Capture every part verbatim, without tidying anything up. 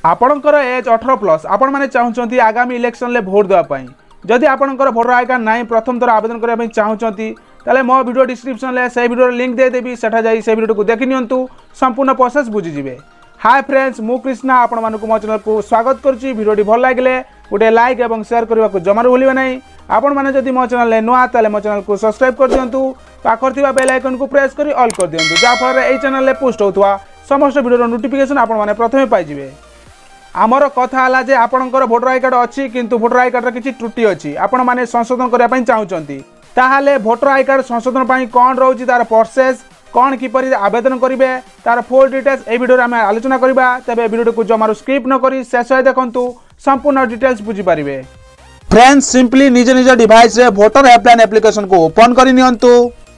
आपणकर एज अठारह प्लस आपण मैंने चाहते आगामी इलेक्शन ले भोट देवाई जदि आपणकर भोटर आई कार्ड ना प्रथम थर आवेदन करने चाहते ताले मो वीडियो डिस्क्रिप्शन ले से वीडियो लिंक देदेवी सेठा जाई से वीडियो को देखि नियंतु संपूर्ण प्रोसेस बुझीजिवे। हाय फ्रेंड्स मु कृष्णा आपण मानक मो चैनल को स्वागत करुच्ची। वीडियो भल लगे गोटे लाइक और शेयर करने को जमार भूलिए ना। आपण मैंने जदि मो चैनल नुआ ताले मो चैनल को सब्सक्राइब कर दिंतु पाखर थिबा बेल आइकन को प्रेस करी ऑल कर दिंतु जहाँफल ये चैनल ले पोस्ट होता समस्त वीडियो नोटिफिकेशन आपण मैंने प्रथमे पाइबे। आमर कथा है जे आपणकर भोटर आई कार्ड अच्छी किंतु भोटर आई कार्ड किसी त्रुटि अच्छी आपण मैंने संशोधन करने चाहते ताहले भोटर आई कार्ड संशोधन पर कौन रोचे तार प्रोसेस कौन किपर आवेदन करेंगे तार फुल डिटेल्स ए वीडियो आम आलोचना करवा। तेरे वीडियो को जमार स्किप न करी शेष देखु संपूर्ण डिटेल्स बुझीपारे। फ्रेंड्स सिंपली निज निज डिवाइस रे भोटर हेल्पलाइन एप्लिकेशन को ओपन कर नियंतु।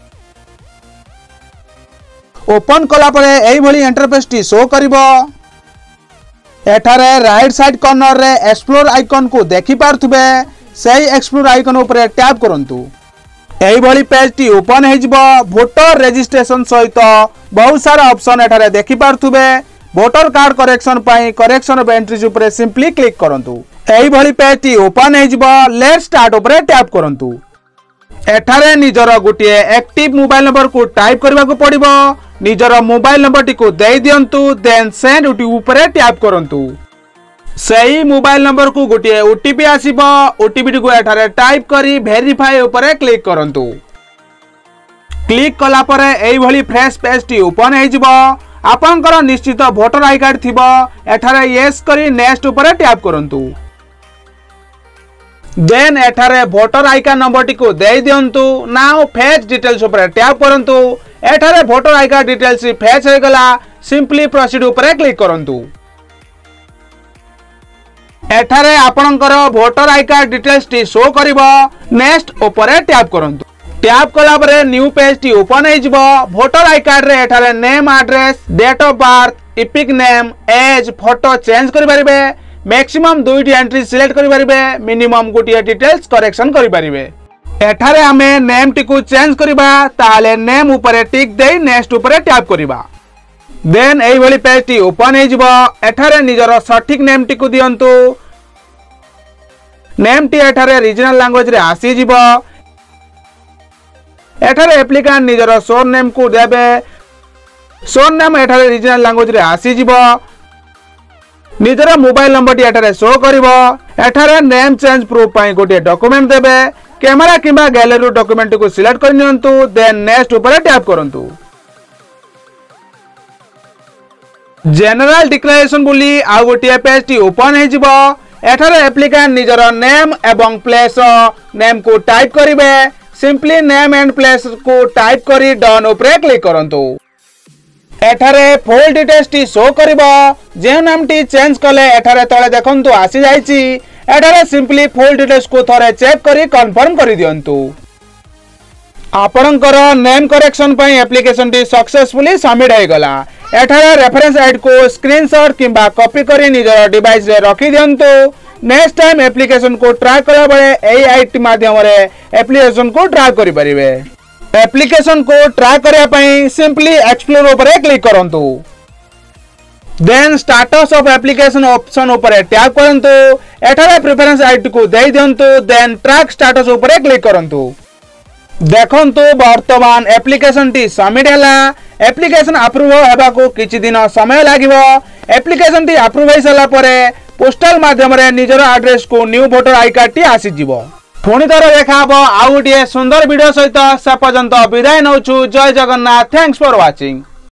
ओपन कला परे एई भली इंटरफेस टी शो करिवो। एठारे राइट साइड कॉर्नर रे एक्सप्लोर आइकन को देखि पारथुबे सेही एक्सप्लोर आइकन ऊपर टैप करंतु। एही भली पेज टी ओपन हे जिवो। वोटर रजिस्ट्रेशन सहित बहुत सारा ऑप्शन एठारे देखि पारथुबे। वोटर कार्ड करेक्शन पई करेक्शन ऑफ एंट्रीज ऊपर सिंपली क्लिक करंतु। एही भली पेज टी ओपन हे जिवो। लेट्स स्टार्ट ऊपर टैप करंतु। एठारे निजर गोटे एक्टिव मोबाइल नंबर को टाइप करबा को पड़िबो। निजर मोबाइल नंबर टी को दे दियंतु देन सेंड ओटीपी ऊपर टैप करंतु। सही मोबाइल नंबर को गोटे ओटीपी आसीबो। ओटीपी टी को एठारे टाइप करी वेरीफाई ऊपर क्लिक करंतु। क्लिक कला परे एई भली फ्रेश पेज टी ओपन हे जिवो। आपनकर निश्चित वोटर आई कार्ड थिबो। एठारे यस करी नेक्स्ट ऊपर टैप करंतु। देन एठारे वोटर आई कार्ड नंबर टी को दे दियंतु। नाउ फेच डिटेल्स ऊपर टैप करंतु। एठारे voter ID card details fetch हो गला। सिंपली प्रोसीड ऊपर क्लिक करंतु। एठारे आपनकर वोटर आई कार्ड डिटेल्स टी शो करिवो। नेक्स्ट ऊपर टैप करंतु। टैप कला परे न्यू पेज टी ओपन हे जिवो। वोटर आई कार्ड रे एठारे name address date of birth EPIC name age photo change करि परिबे। मैक्सिमम दुईटी एंट्री सिलेक्ट करि परिबे। मिनिमम गोटे डिटेल्स करेक्शन करि परिबे। एठारे हमें नेम टी को चेंज करिबा ताले नेम ऊपर टिक दे नेक्स्ट ऊपर टैप करिबा। देन एई भली पेज टी ओपन हे जिवो। एठारे निजर सठिक नेम टी को दियंतु। नेम टी एठारे रीजनल लैंग्वेज रे आसी जिवो। एठारे एप्लिकेंट निजर सोर नेम को देबे। सोर नेम एठारे रीजनल लैंग्वेज रे आसी जिवो। निजर मोबाइल नंबर टी एठारे शो करिवो। एठारे नेम चेंज प्रूफ पई गोटे डॉक्यूमेंट देबे। कैमरा किंबा गैलरी डॉक्यूमेंट को सिलेक्ट कर नियंतु। देन नेक्स्ट ऊपर टैप करंतु। जनरल डिक्लेरेशन बोली आ गोटे पेज टी ओपन हे जिवो। एठारे एप्लिकेंट निजर नेम एवं प्लेस नेम को टाइप करिवे। सिंपली नेम एंड प्लेस को टाइप करी डन ऊपर क्लिक करंतु। एठारे फुल डिटेल्स टी शो करिवो। जे नाम टी चेंज कले एठारे तळे देखंतु आसी जाईची। एठारे सिंपली फुल डिटेल्स को थरे चेक करी कंफर्म करि दियंतु। आपणकर नेम करेक्शन पई एप्लिकेशन टी सक्सेसफुली सबमिट हे गला। एठारे रेफरेंस आईडी को स्क्रीनशॉट किंबा कॉपी करी निजर डिवाइस रे रखि दियंतु। नेक्स्ट टाइम एप्लिकेशन को ट्राई कला बेले एई आईडी माध्यम रे एप्लिकेशन को ट्राई करि परिबे। एप्लिकेशन को ट्राई करिया पई सिंपली एक्सप्लोर ऊपर क्लिक करंतु। Then status of application option ऊपर टैप करंतु। एठारे प्रेफरेंस आईडी को दे दियंतु। देन ट्रैक स्टेटस ऊपर क्लिक करंतु। देखंतु वर्तमान एप्लिकेशन टी सबमिट हैला। एप्लिकेशन अप्रूव हेबा को किछि दिन समय लागिवो। एप्लिकेशन टी अप्रूव हे सला परे पोस्टल माध्यम रे निजर एड्रेस को न्यू वोटर आई कार्ड टी आसी जिवो। पुणी थर देखा हबो आउ गोटे सुंदर वीडियो सहित से पर्यंत विदाय नौछु। जय जगन्नाथ। Thanks for watching.